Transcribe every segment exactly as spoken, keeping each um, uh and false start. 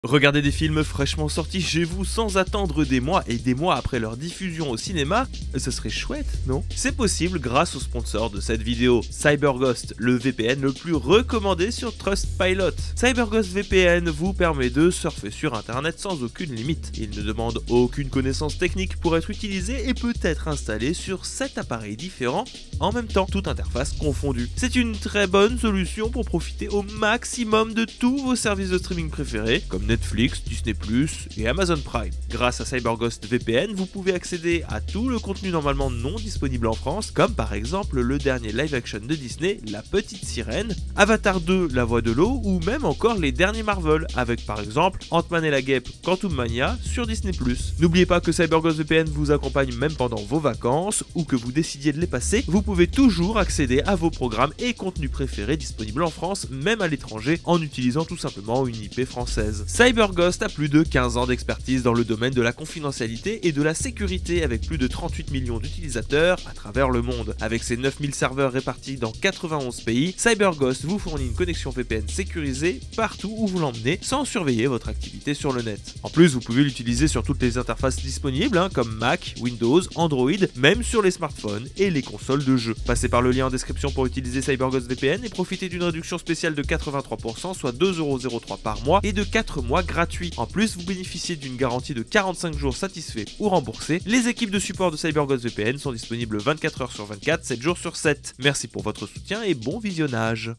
Regardez des films fraîchement sortis chez vous sans attendre des mois et des mois après leur diffusion au cinéma, ce serait chouette, non? C'est possible grâce au sponsor de cette vidéo, CyberGhost, le V P N le plus recommandé sur Trustpilot. CyberGhost V P N vous permet de surfer sur internet sans aucune limite. Il ne demande aucune connaissance technique pour être utilisé et peut être installé sur sept appareils différents en même temps, toute interface confondue. C'est une très bonne solution pour profiter au maximum de tous vos services de streaming préférés, comme Netflix, Disney plus, et Amazon Prime. Grâce à CyberGhost V P N, vous pouvez accéder à tout le contenu normalement non disponible en France, comme par exemple le dernier live-action de Disney, La Petite Sirène, Avatar deux, La Voix de l'eau, ou même encore les derniers Marvel, avec par exemple Ant-Man et la Guêpe, Quantum Mania sur Disney plus. N'oubliez pas que CyberGhost V P N vous accompagne même pendant vos vacances, ou que vous décidiez de les passer, vous pouvez toujours accéder à vos programmes et contenus préférés disponibles en France, même à l'étranger, en utilisant tout simplement une I P française. CyberGhost a plus de quinze ans d'expertise dans le domaine de la confidentialité et de la sécurité avec plus de trente-huit millions d'utilisateurs à travers le monde. Avec ses neuf mille serveurs répartis dans quatre-vingt-onze pays, CyberGhost vous fournit une connexion V P N sécurisée partout où vous l'emmenez sans surveiller votre activité sur le net. En plus, vous pouvez l'utiliser sur toutes les interfaces disponibles hein, comme Mac, Windows, Android, même sur les smartphones et les consoles de jeux. Passez par le lien en description pour utiliser CyberGhost V P N et profitez d'une réduction spéciale de quatre-vingt-trois pour cent, soit deux euros zéro trois par mois et de quatre mois gratuits. En plus, vous bénéficiez d'une garantie de quarante-cinq jours satisfaits ou remboursés. Les équipes de support de CyberGhost V P N sont disponibles vingt-quatre heures sur vingt-quatre, sept jours sur sept. Merci pour votre soutien et bon visionnage.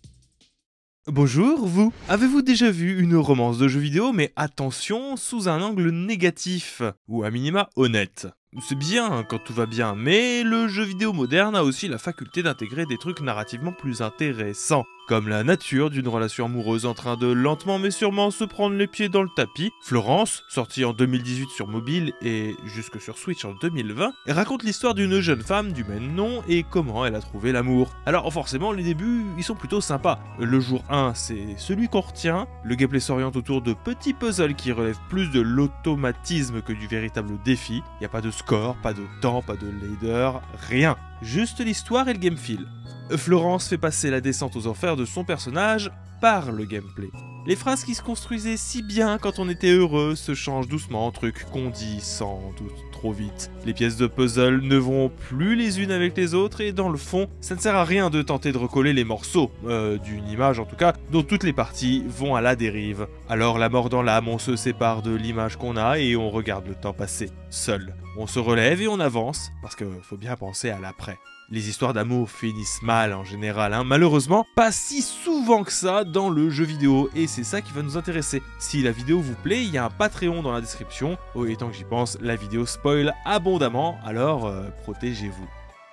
Bonjour, vous. Avez-vous déjà vu une romance de jeu vidéo, mais attention, sous un angle négatif, ou à minima honnête? C'est bien quand tout va bien, mais le jeu vidéo moderne a aussi la faculté d'intégrer des trucs narrativement plus intéressants, comme la nature d'une relation amoureuse en train de lentement mais sûrement se prendre les pieds dans le tapis. Florence, sortie en deux mille dix-huit sur mobile et jusque sur Switch en deux mille vingt, raconte l'histoire d'une jeune femme du même nom et comment elle a trouvé l'amour. Alors forcément, les débuts, ils sont plutôt sympas. Le jour un, c'est celui qu'on retient. Le gameplay s'oriente autour de petits puzzles qui relèvent plus de l'automatisme que du véritable défi. Il n'y a pas de score, pas de temps, pas de ladder, rien. Juste l'histoire et le game feel. Florence fait passer la descente aux enfers de son personnage par le gameplay. Les phrases qui se construisaient si bien quand on était heureux se changent doucement en trucs qu'on dit sans doute trop vite. Les pièces de puzzle ne vont plus les unes avec les autres et dans le fond, ça ne sert à rien de tenter de recoller les morceaux, euh, d'une image en tout cas, dont toutes les parties vont à la dérive. Alors la mort dans l'âme, on se sépare de l'image qu'on a et on regarde le temps passer, seul. On se relève et on avance, parce que faut bien penser à l'après. Les histoires d'amour finissent mal en général, hein. Malheureusement, pas si souvent que ça dans le jeu vidéo, et c'est ça qui va nous intéresser. Si la vidéo vous plaît, il y a un Patreon dans la description, oh, et tant que j'y pense, la vidéo spoil abondamment, alors euh, protégez-vous.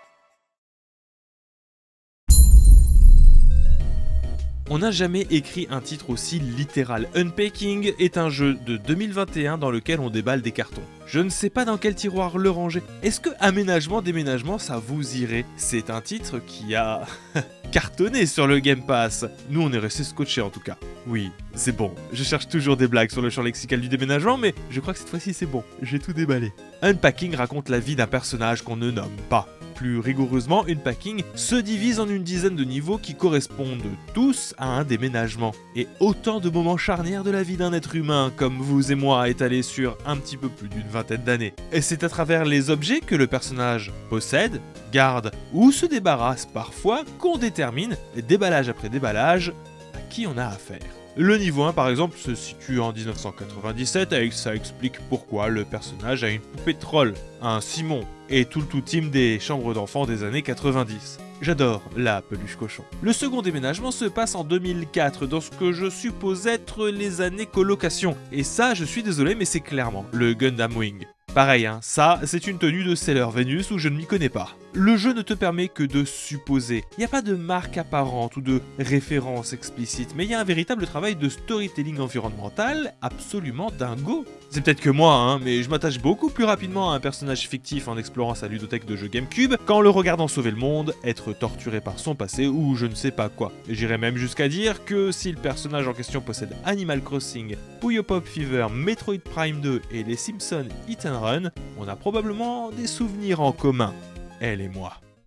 On n'a jamais écrit un titre aussi littéral. Unpacking est un jeu de deux mille vingt et un dans lequel on déballe des cartons. Je ne sais pas dans quel tiroir le ranger. Est-ce que aménagement, déménagement, ça vous irait? C'est un titre qui a cartonné sur le Game Pass. Nous, on est restés scotchés en tout cas. Oui, c'est bon. Je cherche toujours des blagues sur le champ lexical du déménagement, mais je crois que cette fois-ci c'est bon. J'ai tout déballé. Unpacking raconte la vie d'un personnage qu'on ne nomme pas. Plus rigoureusement, Unpacking se divise en une dizaine de niveaux qui correspondent tous à un déménagement. Et autant de moments charnières de la vie d'un être humain, comme vous et moi, étalés sur un petit peu plus d'une vingtaine d'années. Et c'est à travers les objets que le personnage possède, garde ou se débarrasse parfois qu'on détermine, déballage après déballage, à qui on a affaire. Le niveau un par exemple se situe en mille neuf cent quatre-vingt-dix-sept et ça explique pourquoi le personnage a une poupée de troll, un Simon, et tout le tout team des chambres d'enfants des années quatre-vingt-dix. J'adore la peluche cochon. Le second déménagement se passe en deux mille quatre dans ce que je suppose être les années colocation. Et ça, je suis désolé mais c'est clairement le Gundam Wing. Pareil, hein, ça, c'est une tenue de Sailor Venus où je ne m'y connais pas. Le jeu ne te permet que de supposer. Il n'y a pas de marque apparente ou de référence explicite, mais il y a un véritable travail de storytelling environnemental absolument dingo. C'est peut-être que moi, hein, mais je m'attache beaucoup plus rapidement à un personnage fictif en explorant sa ludothèque de jeux GameCube qu'en le regardant sauver le monde, être torturé par son passé ou je ne sais pas quoi. J'irais même jusqu'à dire que si le personnage en question possède Animal Crossing, Puyo Pop Fever, Metroid Prime deux et les Simpsons Hit and Run, on a probablement des souvenirs en commun, elle et moi.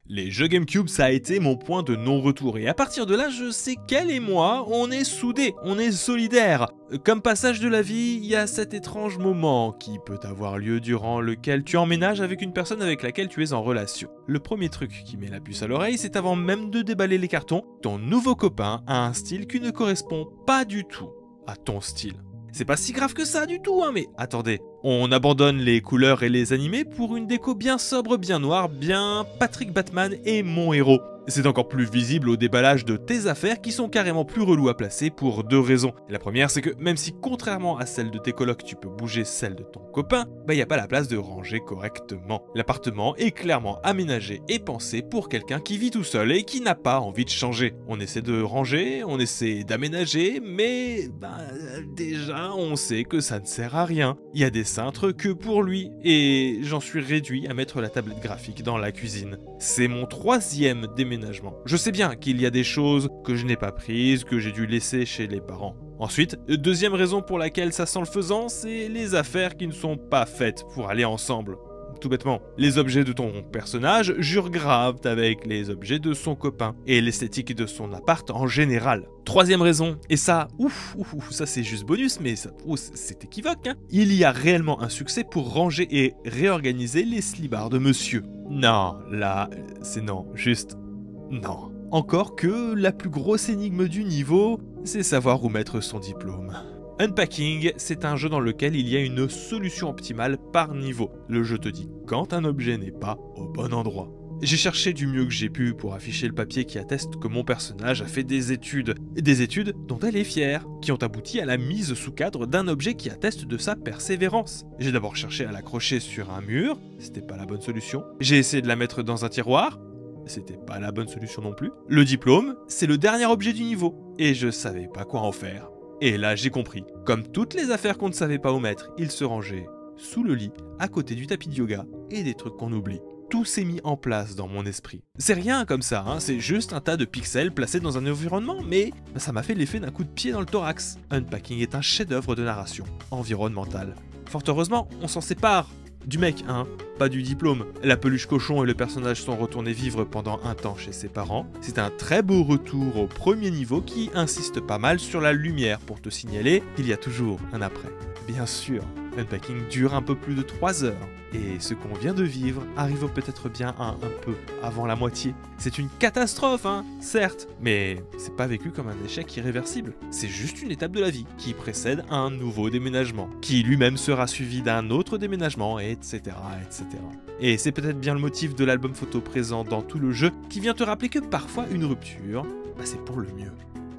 Les jeux GameCube, ça a été mon point de non-retour, et à partir de là, je sais qu'elle et moi, on est soudés, on est solidaires. Comme passage de la vie, il y a cet étrange moment qui peut avoir lieu durant lequel tu emménages avec une personne avec laquelle tu es en relation. Le premier truc qui met la puce à l'oreille, c'est avant même de déballer les cartons, ton nouveau copain a un style qui ne correspond pas du tout à ton style. C'est pas si grave que ça du tout, hein, mais attendez. On abandonne les couleurs et les animés pour une déco bien sobre, bien noire, bien Patrick Batman et mon héros. C'est encore plus visible au déballage de tes affaires qui sont carrément plus relous à placer pour deux raisons. La première, c'est que même si contrairement à celle de tes colocs, tu peux bouger celle de ton copain, bah y a pas la place de ranger correctement. L'appartement est clairement aménagé et pensé pour quelqu'un qui vit tout seul et qui n'a pas envie de changer. On essaie de ranger, on essaie d'aménager, mais bah déjà on sait que ça ne sert à rien. Il y a des cintres que pour lui, et j'en suis réduit à mettre la tablette graphique dans la cuisine. C'est mon troisième déménagement. Je sais bien qu'il y a des choses que je n'ai pas prises, que j'ai dû laisser chez les parents. Ensuite, deuxième raison pour laquelle ça sent le faisant, c'est les affaires qui ne sont pas faites pour aller ensemble. Tout bêtement, les objets de ton personnage jurent grave avec les objets de son copain et l'esthétique de son appart en général. Troisième raison, et ça, ouf, ouf, ouf ça c'est juste bonus, mais ça, oh, c'est équivoque, hein. Il y a réellement un succès pour ranger et réorganiser les slibards de monsieur. Non, là, c'est non, juste non. Encore que la plus grosse énigme du niveau, c'est savoir où mettre son diplôme. Unpacking, c'est un jeu dans lequel il y a une solution optimale par niveau. Le jeu te dit quand un objet n'est pas au bon endroit. J'ai cherché du mieux que j'ai pu pour afficher le papier qui atteste que mon personnage a fait des études. Des études dont elle est fière, qui ont abouti à la mise sous cadre d'un objet qui atteste de sa persévérance. J'ai d'abord cherché à l'accrocher sur un mur, c'était pas la bonne solution. J'ai essayé de la mettre dans un tiroir, c'était pas la bonne solution non plus. Le diplôme, c'est le dernier objet du niveau, et je savais pas quoi en faire. Et là j'ai compris, comme toutes les affaires qu'on ne savait pas où mettre, ils se rangeaient sous le lit, à côté du tapis de yoga, et des trucs qu'on oublie. Tout s'est mis en place dans mon esprit. C'est rien comme ça, hein, c'est juste un tas de pixels placés dans un environnement, mais ça m'a fait l'effet d'un coup de pied dans le thorax. Unpacking est un chef-d'œuvre de narration environnementale. Fort heureusement, on s'en sépare. Du mec, hein, pas du diplôme. La peluche cochon et le personnage sont retournés vivre pendant un temps chez ses parents. C'est un très beau retour au premier niveau qui insiste pas mal sur la lumière pour te signaler qu'il y a toujours un après. Bien sûr, Unpacking dure un peu plus de trois heures, et ce qu'on vient de vivre arrive peut-être bien à un peu avant la moitié. C'est une catastrophe, hein, certes, mais c'est pas vécu comme un échec irréversible. C'est juste une étape de la vie qui précède un nouveau déménagement, qui lui-même sera suivi d'un autre déménagement, et etc, et cetera. Et c'est peut-être bien le motif de l'album photo présent dans tout le jeu qui vient te rappeler que parfois une rupture, bah c'est pour le mieux.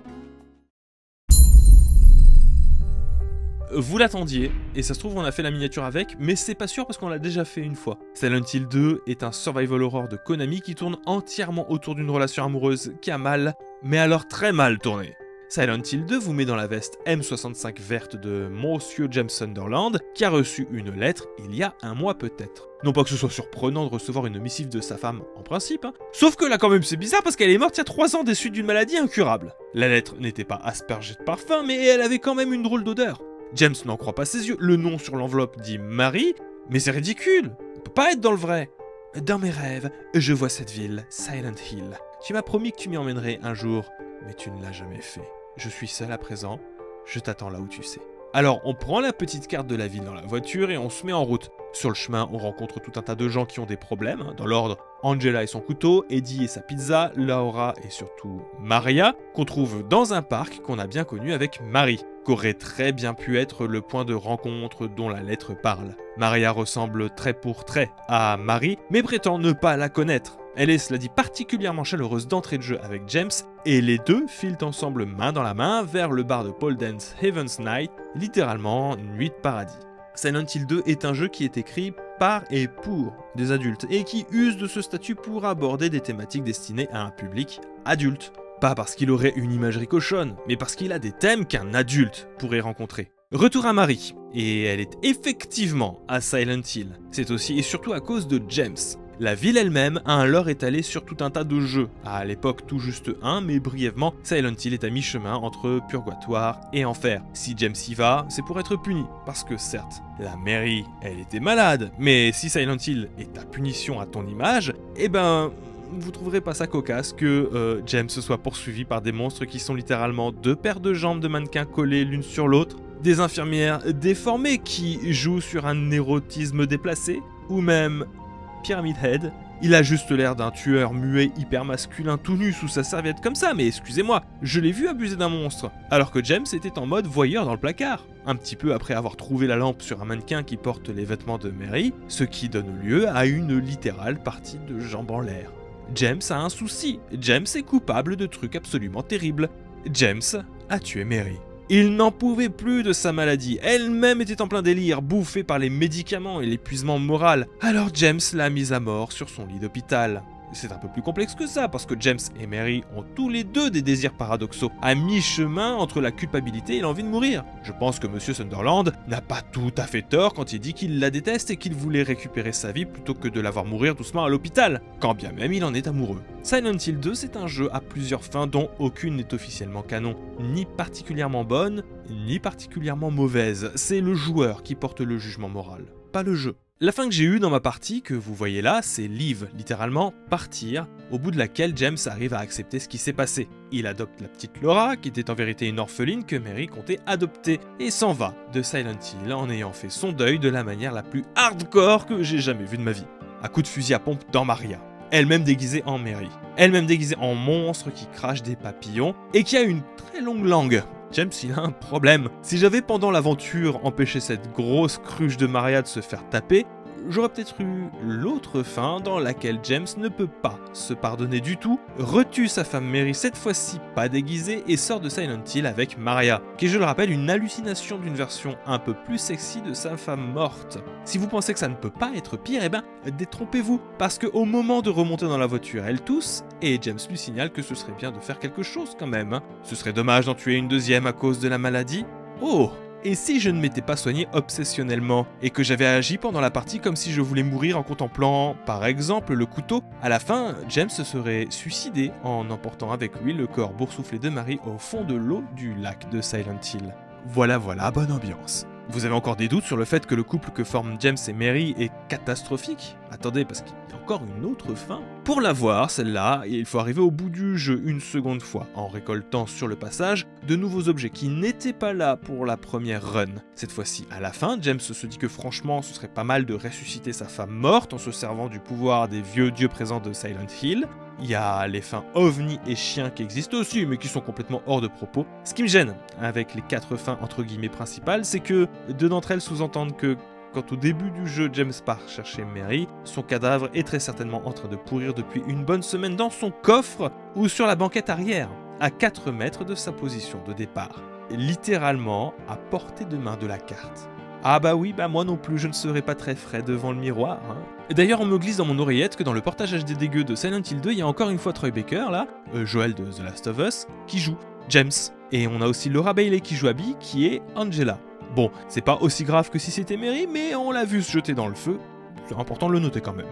Vous l'attendiez, et ça se trouve on a fait la miniature avec, mais c'est pas sûr parce qu'on l'a déjà fait une fois. Silent Hill deux est un survival horror de Konami qui tourne entièrement autour d'une relation amoureuse qui a mal, mais alors très mal tourné. Silent Hill deux vous met dans la veste M soixante-cinq verte de Monsieur James Sunderland, qui a reçu une lettre il y a un mois peut-être. Non pas que ce soit surprenant de recevoir une missive de sa femme en principe, hein. Sauf que là quand même c'est bizarre parce qu'elle est morte il y a trois ans des suites d'une maladie incurable. La lettre n'était pas aspergée de parfum, mais elle avait quand même une drôle d'odeur. James n'en croit pas ses yeux, le nom sur l'enveloppe dit Marie, mais c'est ridicule, on peut pas être dans le vrai. Dans mes rêves, je vois cette ville, Silent Hill. Tu m'as promis que tu m'y emmènerais un jour, mais tu ne l'as jamais fait. Je suis seul à présent, je t'attends là où tu sais. Alors on prend la petite carte de la ville dans la voiture et on se met en route. Sur le chemin, on rencontre tout un tas de gens qui ont des problèmes, hein, dans l'ordre Angela et son couteau, Eddie et sa pizza, Laura et surtout Maria, qu'on trouve dans un parc qu'on a bien connu avec Marie, qu'aurait très bien pu être le point de rencontre dont la lettre parle. Maria ressemble trait pour trait à Marie, mais prétend ne pas la connaître. Elle est, cela dit, particulièrement chaleureuse d'entrée de jeu avec James, et les deux filent ensemble main dans la main vers le bar de Paul Dance Heaven's Night, littéralement Nuit de paradis. Silent Hill deux est un jeu qui est écrit par et pour des adultes, et qui use de ce statut pour aborder des thématiques destinées à un public adulte. Pas parce qu'il aurait une imagerie cochonne, mais parce qu'il a des thèmes qu'un adulte pourrait rencontrer. Retour à Marie, et elle est effectivement à Silent Hill. C'est aussi et surtout à cause de James. La ville elle-même a un lore étalé sur tout un tas de jeux, à l'époque tout juste un, mais brièvement, Silent Hill est à mi-chemin entre Purgatoire et Enfer. Si James y va, c'est pour être puni, parce que certes, la mairie, elle était malade, mais si Silent Hill est ta punition à ton image, eh ben, vous trouverez pas ça cocasse que euh, James soit poursuivi par des monstres qui sont littéralement deux paires de jambes de mannequins collées l'une sur l'autre, des infirmières déformées qui jouent sur un érotisme déplacé, ou même Pyramid Head. Il a juste l'air d'un tueur muet hyper masculin tout nu sous sa serviette comme ça, mais excusez-moi, je l'ai vu abuser d'un monstre, alors que James était en mode voyeur dans le placard, un petit peu après avoir trouvé la lampe sur un mannequin qui porte les vêtements de Mary, ce qui donne lieu à une littérale partie de jambes en l'air. James a un souci, James est coupable de trucs absolument terribles. James a tué Mary. Il n'en pouvait plus de sa maladie, elle-même était en plein délire, bouffée par les médicaments et l'épuisement moral, alors James l'a mise à mort sur son lit d'hôpital. C'est un peu plus complexe que ça, parce que James et Mary ont tous les deux des désirs paradoxaux, à mi-chemin entre la culpabilité et l'envie de mourir. Je pense que Monsieur Sunderland n'a pas tout à fait tort quand il dit qu'il la déteste et qu'il voulait récupérer sa vie plutôt que de la voir mourir doucement à l'hôpital, quand bien même il en est amoureux. Silent Hill deux, c'est un jeu à plusieurs fins dont aucune n'est officiellement canon, ni particulièrement bonne, ni particulièrement mauvaise. C'est le joueur qui porte le jugement moral, pas le jeu. La fin que j'ai eue dans ma partie, que vous voyez là, c'est leave, littéralement partir, au bout de laquelle James arrive à accepter ce qui s'est passé. Il adopte la petite Laura, qui était en vérité une orpheline que Mary comptait adopter, et s'en va de Silent Hill en ayant fait son deuil de la manière la plus hardcore que j'ai jamais vue de ma vie. À coups de fusil à pompe dans Maria, elle-même déguisée en Mary, elle-même déguisée en monstre qui crache des papillons, et qui a une très longue langue. James, il a un problème. Si j'avais pendant l'aventure empêché cette grosse cruche de Maria de se faire taper, j'aurais peut-être eu l'autre fin dans laquelle James ne peut pas se pardonner du tout, retue sa femme Mary cette fois-ci pas déguisée et sort de Silent Hill avec Maria, qui est, je le rappelle, une hallucination d'une version un peu plus sexy de sa femme morte. Si vous pensez que ça ne peut pas être pire, eh ben détrompez-vous, parce qu'au moment de remonter dans la voiture, elle tousse, et James lui signale que ce serait bien de faire quelque chose quand même. Hein. Ce serait dommage d'en tuer une deuxième à cause de la maladie. Oh! Et si je ne m'étais pas soigné obsessionnellement, et que j'avais agi pendant la partie comme si je voulais mourir en contemplant, par exemple, le couteau, à la fin, James se serait suicidé en emportant avec lui le corps boursouflé de Mary au fond de l'eau du lac de Silent Hill. Voilà voilà, bonne ambiance. Vous avez encore des doutes sur le fait que le couple que forment James et Mary est catastrophique? Attendez, parce qu'il y a encore une autre fin. Pour la voir, celle-là, il faut arriver au bout du jeu une seconde fois, en récoltant sur le passage de nouveaux objets qui n'étaient pas là pour la première run. Cette fois-ci, à la fin, James se dit que franchement, ce serait pas mal de ressusciter sa femme morte en se servant du pouvoir des vieux dieux présents de Silent Hill. Il y a les fins ovnis et chiens qui existent aussi, mais qui sont complètement hors de propos. Ce qui me gêne avec les quatre fins entre guillemets principales, c'est que deux d'entre elles sous-entendent que quand au début du jeu James part chercher Mary, son cadavre est très certainement en train de pourrir depuis une bonne semaine dans son coffre ou sur la banquette arrière, à quatre mètres de sa position de départ. Littéralement à portée de main de la carte. Ah bah oui, bah moi non plus, je ne serai pas très frais devant le miroir. Hein. D'ailleurs, on me glisse dans mon oreillette que dans le portage H D dégueu de Silent Hill deux, il y a encore une fois Troy Baker, là, euh, Joel de The Last of Us, qui joue James. Et on a aussi Laura Bailey qui joue Abby, qui est Angela. Bon, c'est pas aussi grave que si c'était Mary, mais on l'a vu se jeter dans le feu. C'est important de le noter quand même.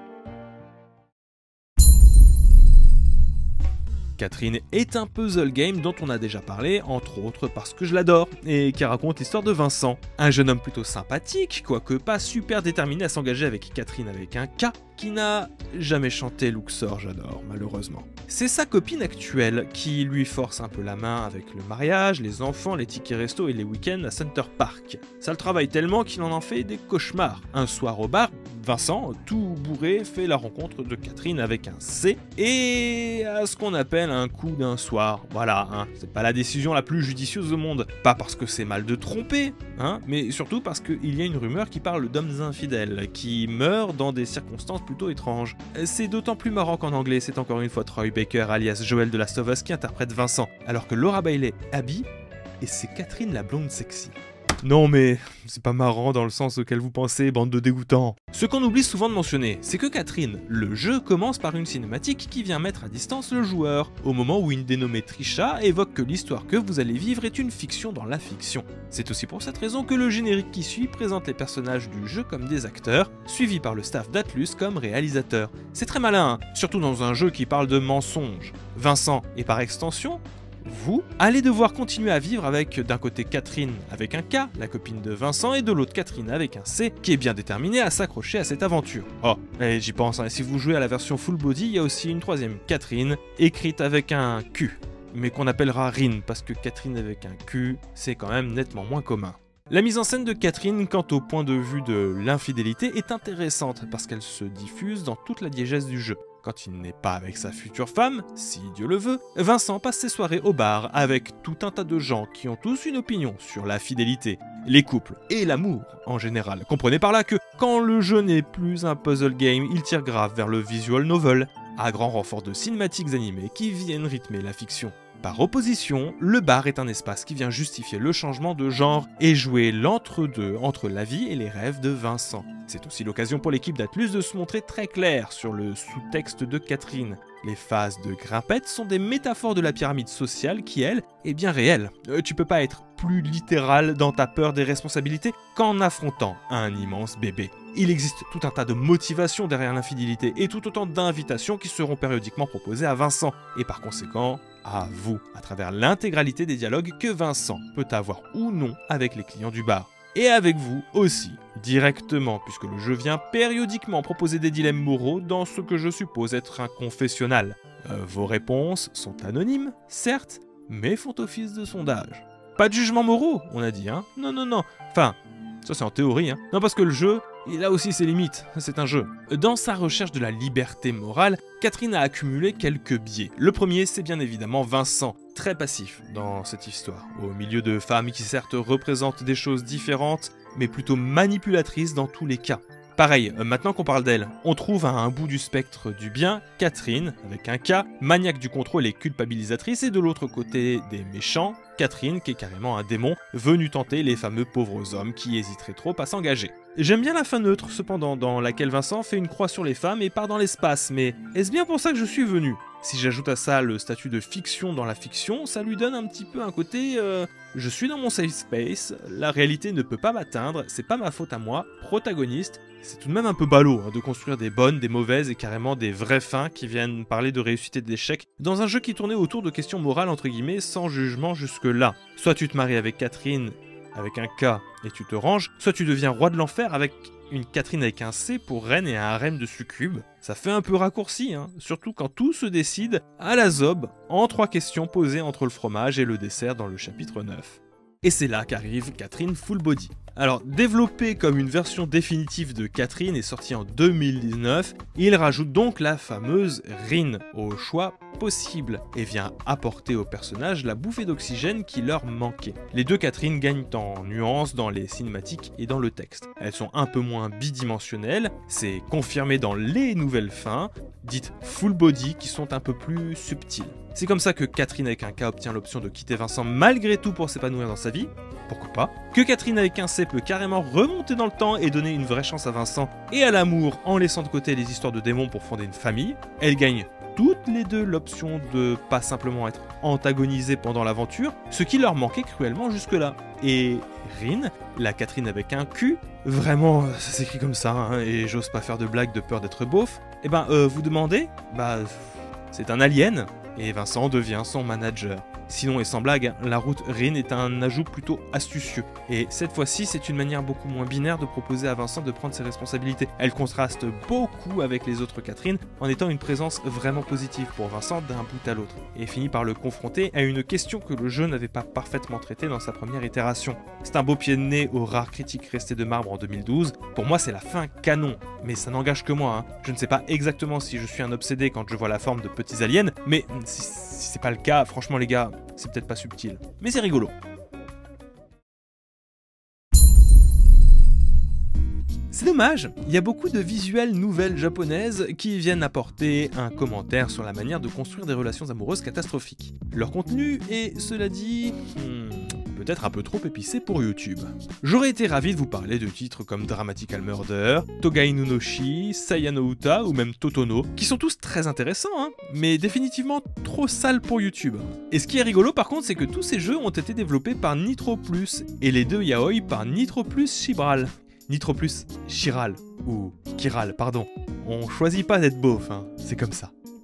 Catherine est un puzzle game dont on a déjà parlé, entre autres parce que je l'adore, et qui raconte l'histoire de Vincent, un jeune homme plutôt sympathique, quoique pas super déterminé à s'engager avec Catherine avec un K, qui n'a jamais chanté Luxor, j'adore, malheureusement. C'est sa copine actuelle qui lui force un peu la main avec le mariage, les enfants, les tickets resto et les week-ends à Center Park. Ça le travaille tellement qu'il en en fait des cauchemars. Un soir au bar, Vincent, tout bourré, fait la rencontre de Catherine avec un C, et à ce qu'on appelle un coup d'un soir. Voilà, hein, c'est pas la décision la plus judicieuse au monde. Pas parce que c'est mal de tromper, hein, mais surtout parce qu'il y a une rumeur qui parle d'hommes infidèles, qui meurent dans des circonstances plutôt étranges. C'est d'autant plus marrant qu'en anglais, c'est encore une fois Troy Baker alias Joel de Last of Us qui interprète Vincent, alors que Laura Bailey Abby, et c'est Catherine la blonde sexy. Non mais, c'est pas marrant dans le sens auquel vous pensez, bande de dégoûtants. Ce qu'on oublie souvent de mentionner, c'est que Catherine, le jeu commence par une cinématique qui vient mettre à distance le joueur, au moment où une dénommée Trisha évoque que l'histoire que vous allez vivre est une fiction dans la fiction. C'est aussi pour cette raison que le générique qui suit présente les personnages du jeu comme des acteurs, suivis par le staff d'Atlus comme réalisateur. C'est très malin, hein, surtout dans un jeu qui parle de mensonges. Vincent, et par extension, vous allez devoir continuer à vivre avec d'un côté Catherine avec un K, la copine de Vincent, et de l'autre Catherine avec un C, qui est bien déterminée à s'accrocher à cette aventure. Oh, et j'y pense, hein, si vous jouez à la version full body, il y a aussi une troisième Catherine, écrite avec un Q, mais qu'on appellera Rin, parce que Catherine avec un Q, c'est quand même nettement moins commun. La mise en scène de Catherine, quant au point de vue de l'infidélité, est intéressante parce qu'elle se diffuse dans toute la diégèse du jeu. Quand il n'est pas avec sa future femme, si Dieu le veut, Vincent passe ses soirées au bar avec tout un tas de gens qui ont tous une opinion sur la fidélité, les couples et l'amour en général. Comprenez par là que quand le jeu n'est plus un puzzle game, il tire grave vers le visual novel, à grand renfort de cinématiques animées qui viennent rythmer la fiction. Par opposition, le bar est un espace qui vient justifier le changement de genre et jouer l'entre-deux entre la vie et les rêves de Vincent. C'est aussi l'occasion pour l'équipe d'Atlus de se montrer très clair sur le sous-texte de Catherine. Les phases de grimpette sont des métaphores de la pyramide sociale qui, elle, est bien réelle. Euh, tu peux pas être plus littéral dans ta peur des responsabilités qu'en affrontant un immense bébé. Il existe tout un tas de motivations derrière l'infidélité et tout autant d'invitations qui seront périodiquement proposées à Vincent, et par conséquent à vous, à travers l'intégralité des dialogues que Vincent peut avoir ou non avec les clients du bar. Et avec vous aussi, directement, puisque le jeu vient périodiquement proposer des dilemmes moraux dans ce que je suppose être un confessionnal. Euh, vos réponses sont anonymes, certes, mais font office de sondage. Pas de jugements moraux, on a dit, hein. Non, non, non. Enfin, ça c'est en théorie, hein. Non, parce que le jeu, il a aussi ses limites, c'est un jeu. Dans sa recherche de la liberté morale, Catherine a accumulé quelques biais. Le premier, c'est bien évidemment Vincent, très passif dans cette histoire, au milieu de femmes qui certes représentent des choses différentes, mais plutôt manipulatrices dans tous les cas. Pareil, maintenant qu'on parle d'elle, on trouve à un bout du spectre du bien Catherine, avec un K, maniaque du contrôle et culpabilisatrice, et de l'autre côté des méchants, Catherine, qui est carrément un démon, venu tenter les fameux pauvres hommes qui hésiteraient trop à s'engager. J'aime bien la fin neutre, cependant, dans laquelle Vincent fait une croix sur les femmes et part dans l'espace, mais est-ce bien pour ça que je suis venu ? Si j'ajoute à ça le statut de fiction dans la fiction, ça lui donne un petit peu un côté euh, je suis dans mon safe space, la réalité ne peut pas m'atteindre, c'est pas ma faute à moi, protagoniste. C'est tout de même un peu ballot hein, de construire des bonnes, des mauvaises et carrément des vraies fins qui viennent parler de réussite et d'échec dans un jeu qui tournait autour de questions morales entre guillemets sans jugement jusque-là. Soit tu te maries avec Catherine avec un K et tu te ranges, soit tu deviens roi de l'enfer avec une Catherine avec un C pour reine et un harem de succubes. Ça fait un peu raccourci, hein, surtout quand tout se décide à la zob en trois questions posées entre le fromage et le dessert dans le chapitre neuf. Et c'est là qu'arrive Catherine Full Body. Alors, développé comme une version définitive de Catherine et sorti en deux mille dix-neuf, il rajoute donc la fameuse Rin au choix possible et vient apporter aux personnages la bouffée d'oxygène qui leur manquait. Les deux Catherine gagnent en nuances dans les cinématiques et dans le texte. Elles sont un peu moins bidimensionnelles, c'est confirmé dans les nouvelles fins, dites full body, qui sont un peu plus subtiles. C'est comme ça que Catherine avec un K obtient l'option de quitter Vincent malgré tout pour s'épanouir dans sa vie, pourquoi pas, que Catherine avec un C peut carrément remonter dans le temps et donner une vraie chance à Vincent et à l'amour en laissant de côté les histoires de démons pour fonder une famille. Elle gagne toutes les deux l'option de pas simplement être antagonisées pendant l'aventure, ce qui leur manquait cruellement jusque-là. Et Rin, la Catherine avec un Q, vraiment ça s'écrit comme ça, hein, et j'ose pas faire de blague de peur d'être beauf, et ben euh, vous demandez, bah c'est un alien, et Vincent devient son manager. Sinon et sans blague, la route Rin est un ajout plutôt astucieux. Et cette fois-ci, c'est une manière beaucoup moins binaire de proposer à Vincent de prendre ses responsabilités. Elle contraste beaucoup avec les autres Catherine en étant une présence vraiment positive pour Vincent d'un bout à l'autre. Et finit par le confronter à une question que le jeu n'avait pas parfaitement traitée dans sa première itération. C'est un beau pied de nez aux rares critiques restées de marbre en deux mille douze. Pour moi, c'est la fin canon. Mais ça n'engage que moi. Hein. Je ne sais pas exactement si je suis un obsédé quand je vois la forme de petits aliens, mais si, si c'est pas le cas, franchement les gars, c'est peut-être pas subtil, mais c'est rigolo. C'est dommage, il y a beaucoup de visuelles nouvelles japonaises qui viennent apporter un commentaire sur la manière de construire des relations amoureuses catastrophiques. Leur contenu est, cela dit, hmm, peut-être un peu trop épicé pour YouTube. J'aurais été ravi de vous parler de titres comme Dramatical Murder, Togai Nunoshi, Sayano Uta ou même Totono, qui sont tous très intéressants, hein, mais définitivement trop sales pour YouTube. Et ce qui est rigolo par contre, c'est que tous ces jeux ont été développés par Nitro Plus, et les deux yaoi par Nitro Plus Chibral. Nitro Plus Chiral, ou Kiral, pardon. On choisit pas d'être beauf, hein, c'est comme ça.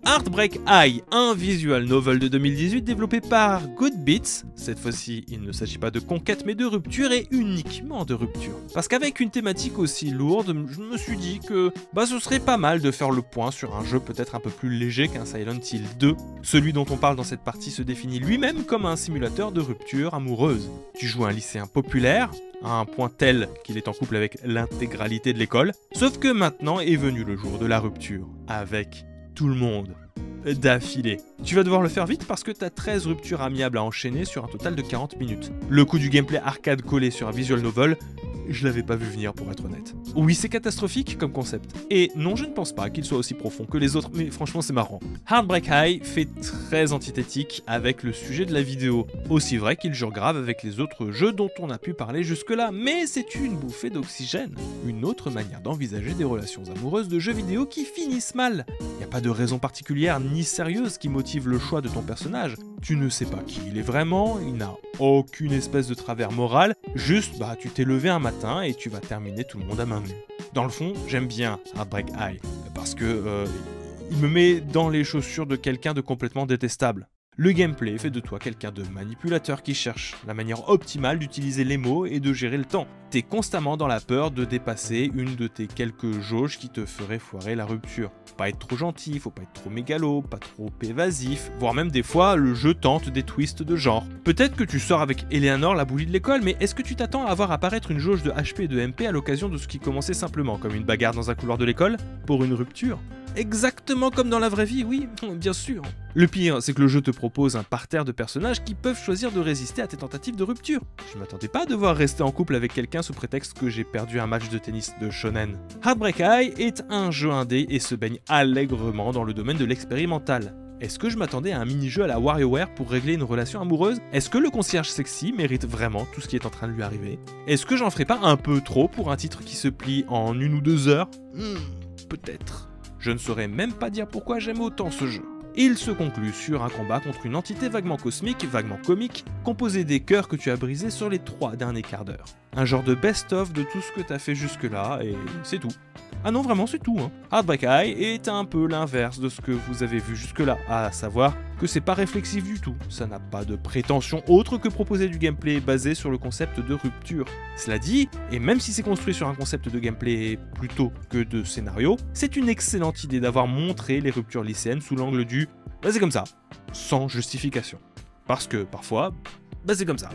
Heartbreak High, un visual novel de deux mille dix-huit développé par Good Beats. Cette fois-ci, il ne s'agit pas de conquête mais de rupture et uniquement de rupture. Parce qu'avec une thématique aussi lourde, je me suis dit que bah, ce serait pas mal de faire le point sur un jeu peut-être un peu plus léger qu'un Silent Hill deux. Celui dont on parle dans cette partie se définit lui-même comme un simulateur de rupture amoureuse. Tu joues un lycéen populaire, à un point tel qu'il est en couple avec l'intégralité de l'école, sauf que maintenant est venu le jour de la rupture, avec tout le monde d'affilée. Tu vas devoir le faire vite parce que t'as treize ruptures amiables à enchaîner sur un total de quarante minutes. Le coup du gameplay arcade collé sur un visual novel, je l'avais pas vu venir pour être honnête. Oui, c'est catastrophique comme concept. Et non, je ne pense pas qu'il soit aussi profond que les autres, mais franchement c'est marrant. Heartbreak High fait très antithétique avec le sujet de la vidéo. Aussi vrai qu'il jure grave avec les autres jeux dont on a pu parler jusque-là, mais c'est une bouffée d'oxygène. Une autre manière d'envisager des relations amoureuses de jeux vidéo qui finissent mal. Y a pas de raison particulière ni sérieuse qui motive le choix de ton personnage. Tu ne sais pas qui il est vraiment, il n'a aucune espèce de travers moral, juste bah tu t'es levé un matin et tu vas terminer tout le monde à main nue. Dans le fond, j'aime bien Heartbreak High, parce que euh, il me met dans les chaussures de quelqu'un de complètement détestable. Le gameplay fait de toi quelqu'un de manipulateur qui cherche la manière optimale d'utiliser les mots et de gérer le temps. T'es constamment dans la peur de dépasser une de tes quelques jauges qui te ferait foirer la rupture. Pas être trop gentil, faut pas être trop mégalo, pas trop évasif, voire même des fois le jeu tente des twists de genre. Peut-être que tu sors avec Eleanor, la boulie de l'école, mais est-ce que tu t'attends à voir apparaître une jauge de H P et de M P à l'occasion de ce qui commençait simplement comme une bagarre dans un couloir de l'école pour une rupture? Exactement comme dans la vraie vie, oui, bien sûr. Le pire, c'est que le jeu te propose un parterre de personnages qui peuvent choisir de résister à tes tentatives de rupture. Je m'attendais pas à devoir rester en couple avec quelqu'un sous prétexte que j'ai perdu un match de tennis de shonen. Heartbreak High est un jeu indé et se baigne allègrement dans le domaine de l'expérimental. Est-ce que je m'attendais à un mini-jeu à la WarioWare pour régler une relation amoureuse? Est-ce que le concierge sexy mérite vraiment tout ce qui est en train de lui arriver? Est-ce que j'en ferais pas un peu trop pour un titre qui se plie en une ou deux heures? Hmm, peut-être. Je ne saurais même pas dire pourquoi j'aime autant ce jeu. Il se conclut sur un combat contre une entité vaguement cosmique, vaguement comique, composée des cœurs que tu as brisés sur les trois derniers quarts d'heure. Un genre de best-of de tout ce que t'as fait jusque-là, et c'est tout. Ah non, vraiment, c'est tout, hein. Heartbreak High est un peu l'inverse de ce que vous avez vu jusque-là, à savoir que c'est pas réflexif du tout. Ça n'a pas de prétention autre que proposer du gameplay basé sur le concept de rupture. Cela dit, et même si c'est construit sur un concept de gameplay plutôt que de scénario, c'est une excellente idée d'avoir montré les ruptures lycéennes sous l'angle du « bah c'est comme ça », sans justification. Parce que parfois, bah c'est comme ça.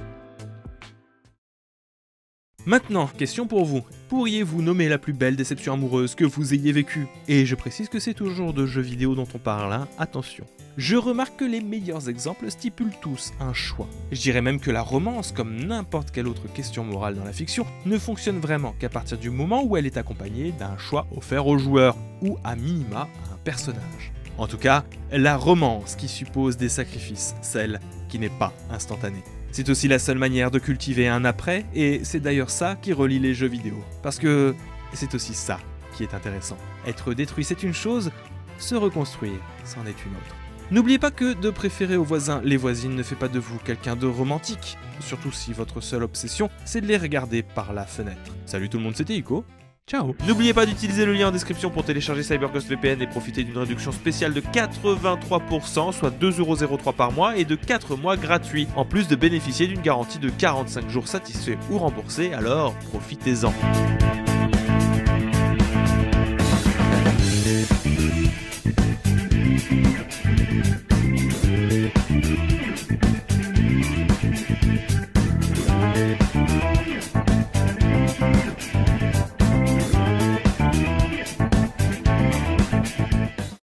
Maintenant, question pour vous. Pourriez-vous nommer la plus belle déception amoureuse que vous ayez vécue? Et je précise que c'est toujours de jeux vidéo dont on parle, hein, attention. Je remarque que les meilleurs exemples stipulent tous un choix. Je dirais même que la romance, comme n'importe quelle autre question morale dans la fiction, ne fonctionne vraiment qu'à partir du moment où elle est accompagnée d'un choix offert au joueur, ou à minima à un personnage. En tout cas, la romance qui suppose des sacrifices, celle qui n'est pas instantanée. C'est aussi la seule manière de cultiver un après, et c'est d'ailleurs ça qui relie les jeux vidéo. Parce que c'est aussi ça qui est intéressant. Être détruit c'est une chose, se reconstruire c'en est une autre. N'oubliez pas que de préférer aux voisins les voisines ne fait pas de vous quelqu'un de romantique, surtout si votre seule obsession c'est de les regarder par la fenêtre. Salut tout le monde, c'était Ico. Ciao. N'oubliez pas d'utiliser le lien en description pour télécharger CyberGhost V P N et profiter d'une réduction spéciale de quatre-vingt-trois pour cent, soit deux euros zéro trois par mois et de quatre mois gratuits, en plus de bénéficier d'une garantie de quarante-cinq jours satisfaits ou remboursés, alors profitez-en.